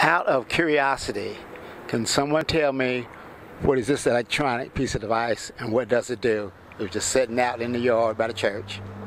Out of curiosity, can someone tell me what is this electronic piece of device and what does it do? It was just sitting out in the yard by the church.